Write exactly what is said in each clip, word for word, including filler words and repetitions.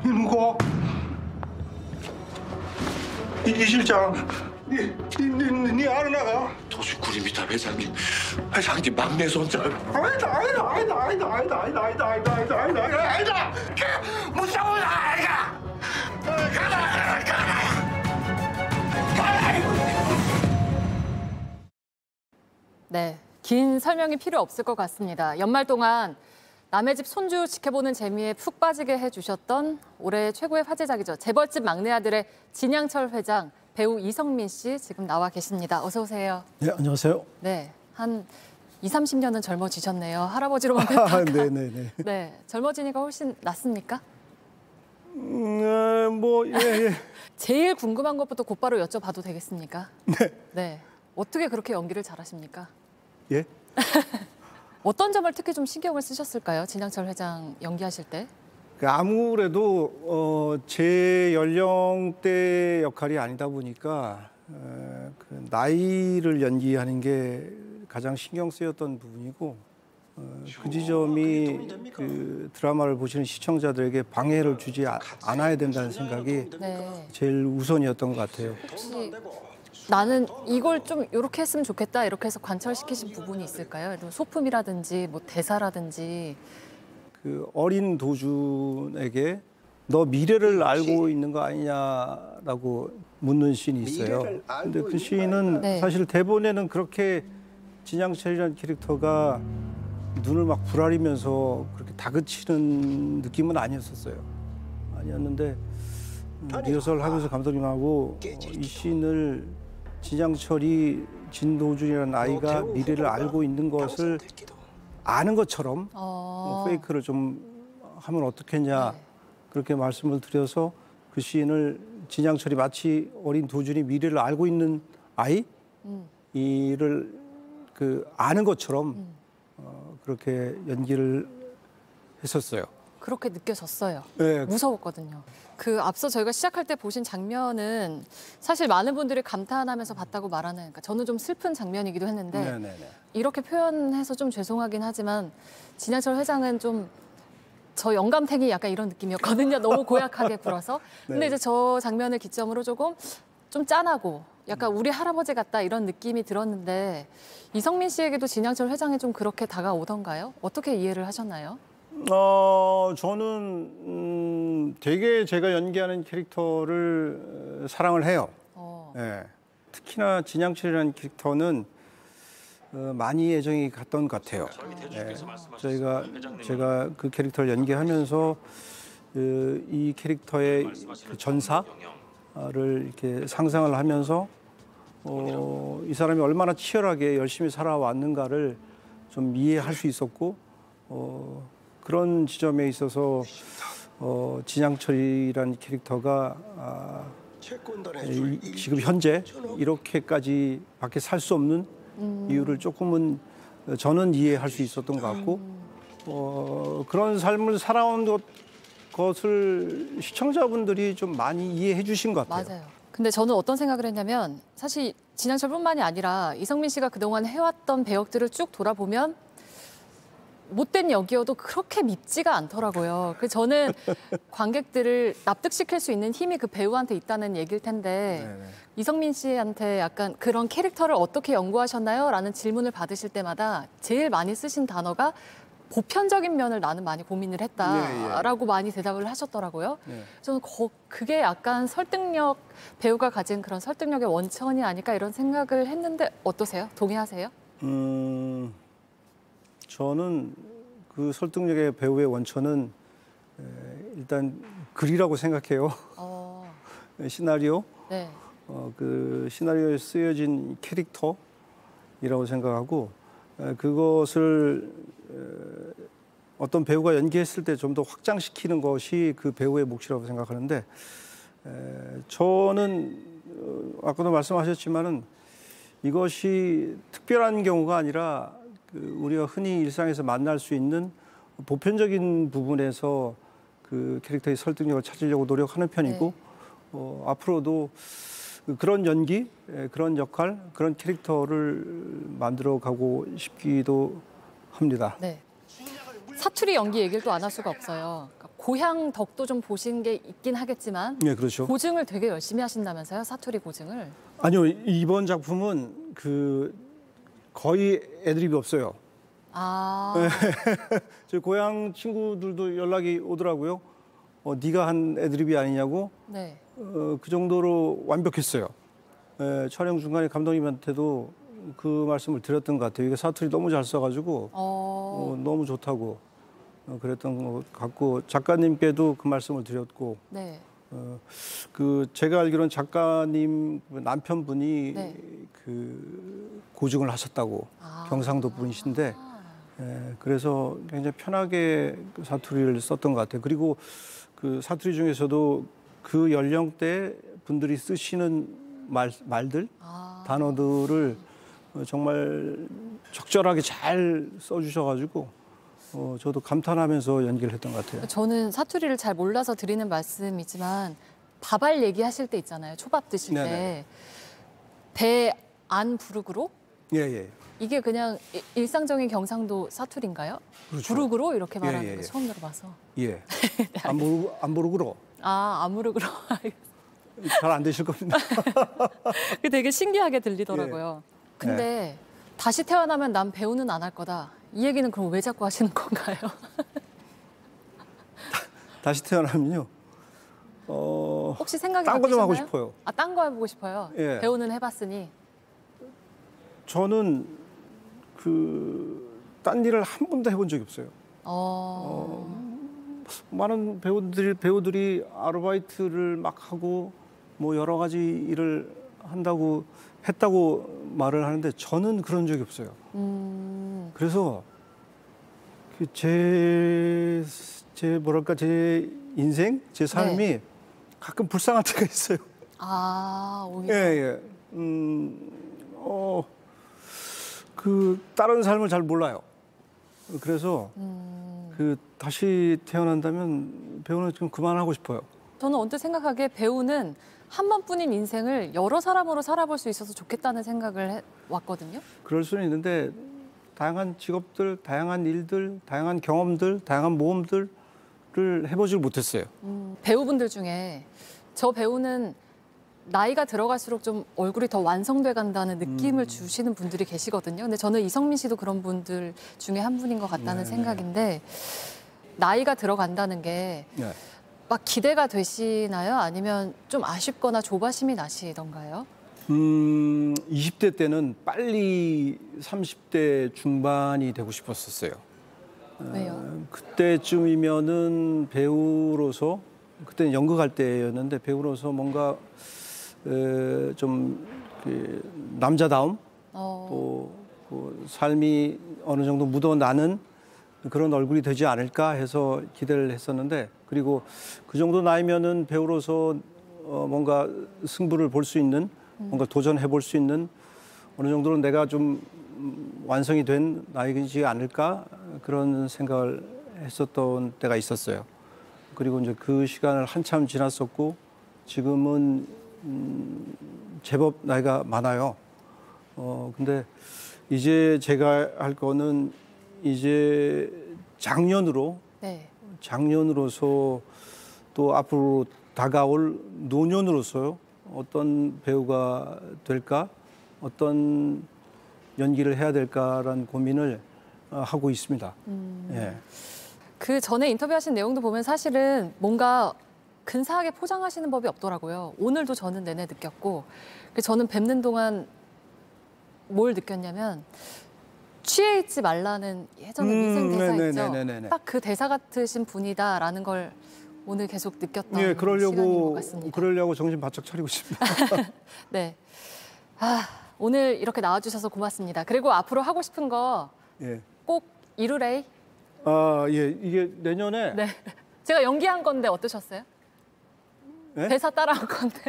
니 누구? 이, 이 실장, 니, 니, 니, 니 아는 아가? 도시구리미타 회장님, 회장님 막내 손자. 아니다, 아니다, 아니다, 아니다, 아니다, 아니다, 아니다, 아니다, 아니다, 아니다, 아니다, 아니다. 그 무서운 아이가. 가라, 가라, 가라. 가라. 네, 긴 설명이 필요 없을 것 같습니다. 연말 동안 남의 집 손주 지켜보는 재미에 푹 빠지게 해주셨던 올해 최고의 화제작이죠. 재벌집 막내 아들의 진양철 회장, 배우 이성민 씨 지금 나와 계십니다. 어서 오세요. 네, 안녕하세요. 네, 한 이삼십 년은 젊어지셨네요. 할아버지로만 뵙다가. 아, 네네네. 네, 젊어지니까 훨씬 낫습니까? 음, 어, 뭐, 예, 예. 제일 궁금한 것부터 곧바로 여쭤봐도 되겠습니까? 네. 네, 어떻게 그렇게 연기를 잘하십니까? 예? 어떤 점을 특히 좀 신경을 쓰셨을까요? 진양철 회장 연기하실 때? 아무래도 어, 제 연령대 역할이 아니다 보니까 어, 그 나이를 연기하는 게 가장 신경 쓰였던 부분이고 어, 그 지점이 그 드라마를 보시는 시청자들에게 방해를 주지 아, 않아야 된다는 생각이 네. 제일 우선이었던 것 같아요. 혹시 나는 이걸 좀 이렇게 했으면 좋겠다 이렇게 해서 관철시키신 부분이 있을까요? 소품이라든지 뭐 대사라든지. 그 어린 도준에게 너 미래를 알고 있는 거 아니냐라고 묻는 씬이 있어요. 근데 그 씬은 네. 사실 대본에는 그렇게 진양철이라는 캐릭터가 눈을 막 부라리면서 그렇게 다그치는 느낌은 아니었었어요. 아니었는데 리허설 하면서 감독님하고 어, 이 씬을 진양철이 진도준이라는 아이가 미래를 알고 있는 것을 아는 것처럼 어... 페이크를 좀 하면 어떻겠냐 네. 그렇게 말씀을 드려서 그 씬을 진양철이 마치 어린 도준이 미래를 알고 있는 아이 음. 이를 그 아는 것처럼 음. 어, 그렇게 연기를 했었어요. 그렇게 느껴졌어요. 네. 무서웠거든요. 그 앞서 저희가 시작할 때 보신 장면은 사실 많은 분들이 감탄하면서 봤다고 말하는, 그러니까 저는 좀 슬픈 장면이기도 했는데 네네네. 이렇게 표현해서 좀 죄송하긴 하지만 진양철 회장은 좀 저 영감탱이 약간 이런 느낌이었거든요. 너무 고약하게 굴어서. 근데 네. 이제 저 장면을 기점으로 조금 좀 짠하고 약간 우리 할아버지 같다 이런 느낌이 들었는데 이성민 씨에게도 진양철 회장이 좀 그렇게 다가오던가요? 어떻게 이해를 하셨나요? 어, 저는 음, 되게 제가 연기하는 캐릭터를 사랑을 해요. 어. 예. 특히나 진양철이라는 캐릭터는 어, 많이 애정이 갔던 것 같아요. 예. 저희가 제가 그 캐릭터를 연기하면서 그, 이 캐릭터의 그 전사를 이렇게 상상을 하면서 어, 이 사람이 얼마나 치열하게 열심히 살아왔는가를 좀 이해할 수 있었고 어, 그런 지점에 있어서 어, 진양철이라는 캐릭터가 아, 이, 지금 현재 이렇게까지 밖에 살 수 없는 음. 이유를 조금은 저는 이해할 수 있었던 것 같고 어, 그런 삶을 살아온 것, 것을 시청자분들이 좀 많이 이해해 주신 것 같아요. 맞아요. 근데 저는 어떤 생각을 했냐면 사실 진양철뿐만이 아니라 이성민 씨가 그동안 해왔던 배역들을 쭉 돌아보면 못된 역이어도 그렇게 밉지가 않더라고요. 그래서 저는 관객들을 납득시킬 수 있는 힘이 그 배우한테 있다는 얘기일 텐데 네네. 이성민 씨한테 약간 그런 캐릭터를 어떻게 연구하셨나요? 라는 질문을 받으실 때마다 제일 많이 쓰신 단어가 보편적인 면을 나는 많이 고민을 했다라고 예, 예. 많이 대답을 하셨더라고요. 예. 저는 거, 그게 약간 설득력, 배우가 가진 그런 설득력의 원천이 아닐까 이런 생각을 했는데 어떠세요? 동의하세요? 음... 저는 그 설득력의 배우의 원천은 일단 글이라고 생각해요. 어. 시나리오. 네. 어, 그 시나리오에 쓰여진 캐릭터이라고 생각하고 그것을 어떤 배우가 연기했을 때 좀 더 확장시키는 것이 그 배우의 몫이라고 생각하는데 저는 아까도 말씀하셨지만은 이것이 특별한 경우가 아니라 그 우리가 흔히 일상에서 만날 수 있는 보편적인 부분에서 그 캐릭터의 설득력을 찾으려고 노력하는 편이고 네. 어, 앞으로도 그런 연기, 그런 역할, 그런 캐릭터를 만들어가고 싶기도 합니다. 네. 사투리 연기 얘기를 또 안 할 수가 없어요. 그러니까 고향 덕도 좀 보신 게 있긴 하겠지만 네, 그렇죠. 고증을 되게 열심히 하신다면서요? 사투리 고증을. 아니요, 이번 작품은 그 거의 애드립이 없어요. 아, 제 고향 친구들도 연락이 오더라고요. 어, 네가 한 애드립이 아니냐고. 네. 어, 그 정도로 완벽했어요. 에, 촬영 중간에 감독님한테도 그 말씀을 드렸던 것 같아요. 이게 사투리 너무 잘 써가지고 어, 어, 너무 좋다고 어, 그랬던 것 같고 작가님께도 그 말씀을 드렸고 네. 어, 그 제가 알기로는 작가님 남편분이 네. 그 고증을 하셨다고 아. 경상도 분이신데 예, 그래서 굉장히 편하게 그 사투리를 썼던 것 같아요. 그리고 그 사투리 중에서도 그 연령대 분들이 쓰시는 말, 말들, 아. 단어들을 정말 적절하게 잘 써주셔가지고 어, 저도 감탄하면서 연기를 했던 것 같아요. 저는 사투리를 잘 몰라서 드리는 말씀이지만 밥알 얘기하실 때 있잖아요. 초밥 드실 네네. 때. 배 안 부르그로? 예, 예. 이게 그냥 이- 일상적인 경상도 사투리인가요? 그렇죠. 부르그로 이렇게 예, 말하는 예, 거 예. 처음 들어봐서. 예. 안 부르고, 안 부르고로 아, 아무르그로. 잘 안 되실 겁니다. 그게 되게 신기하게 들리더라고요. 근데 다시 태어나면 난 배우는 안 할 거다. 이 얘기는 그럼 왜 자꾸 하시는 건가요? 다시 태어나면요. 어, 혹시 생각이 딴거좀 하고 바뀌셨나요? 싶어요. 아, 딴 거 해보고 싶어요. 예. 배우는 해봤으니. 저는 그 딴 일을 한 번도 해본 적이 없어요. 어, 많은 배우들이 배우들이 아르바이트를 막 하고 뭐 여러 가지 일을 한다고 했다고 말을 하는데 저는 그런 적이 없어요. 음, 그래서 제, 제 뭐랄까 제 인생, 제 삶이 네. 가끔 불쌍할 때가 있어요. 아, 오히려. 예, 예. 음, 어, 그 다른 삶을 잘 몰라요. 그래서 음, 그 다시 태어난다면 배우는 좀 그만하고 싶어요. 저는 언뜻 생각하기에 배우는 한 번뿐인 인생을 여러 사람으로 살아볼 수 있어서 좋겠다는 생각을 해, 왔거든요. 그럴 수는 있는데 다양한 직업들, 다양한 일들, 다양한 경험들, 다양한 모험들을 해보질 못했어요. 음, 배우분들 중에 저 배우는 나이가 들어갈수록 좀 얼굴이 더 완성돼 간다는 느낌을 음. 주시는 분들이 계시거든요. 근데 저는 이성민 씨도 그런 분들 중에 한 분인 것 같다는 네, 생각인데 나이가 들어간다는 게 막 네. 기대가 되시나요? 아니면 좀 아쉽거나 조바심이 나시던가요? 음, 이십 대 때는 빨리 삼십 대 중반이 되고 싶었었어요. 왜요? 그때쯤이면은 배우로서 그때는 연극할 때였는데 배우로서 뭔가 에, 좀 그 남자다움 어, 또 그 삶이 어느 정도 묻어나는 그런 얼굴이 되지 않을까 해서 기대를 했었는데 그리고 그 정도 나이면은 배우로서 어, 뭔가 승부를 볼 수 있는 뭔가 도전해 볼 수 있는 어느 정도는 내가 좀 음, 완성이 된 나이지 않을까 그런 생각을 했었던 때가 있었어요. 그리고 이제 그 시간을 한참 지났었고 지금은 음, 제법 나이가 많아요. 어 근데 이제 제가 할 거는 이제 장년으로 네. 장년으로서 또 앞으로 다가올 노년으로서요 어떤 배우가 될까 어떤 연기를 해야 될까라는 고민을 어, 하고 있습니다. 음. 예. 그 전에 인터뷰하신 내용도 보면 사실은 뭔가 근사하게 포장하시는 법이 없더라고요. 오늘도 저는 내내 느꼈고 그 저는 뵙는 동안 뭘 느꼈냐면 취해 있지 말라는 예전에 음, 미생 대사 있죠. 네네네네네. 딱 그 대사 같으신 분이다라는 걸 오늘 계속 느꼈던 예, 시간인 것 그러려고 같습니다. 그러려고 정신 바짝 차리고 있습니다. 네. 아, 오늘 이렇게 나와주셔서 고맙습니다. 그리고 앞으로 하고 싶은 거 꼭 예. 이루레이. 아, 예. 이게 내년에 네. 제가 연기한 건데 어떠셨어요? 네? 대사 따라한 건데.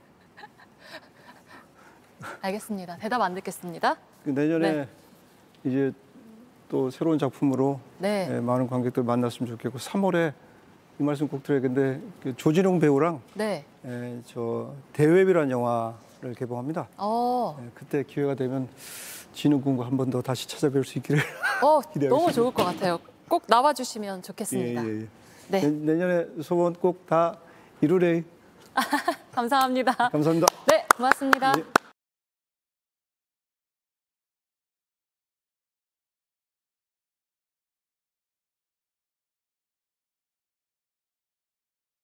알겠습니다. 대답 안 듣겠습니다. 그 내년에 네. 이제 또 새로운 작품으로 네. 예, 많은 관객들 만났으면 좋겠고 삼월에 이 말씀 꼭 드려야겠는데 그 조진웅 배우랑 네. 예, 저 대웹이라는 영화를 개봉합니다. 어, 예, 그때 기회가 되면 진웅 군과 한 번 더 다시 찾아뵐 수 있기를 어 기대하고 너무 있습니다. 좋을 것 같아요. 꼭 나와주시면 좋겠습니다. 예, 예, 예. 네. 내, 내년에 소원 꼭 다 이루래. 감사합니다. 감사합니다. 네, 고맙습니다. 예.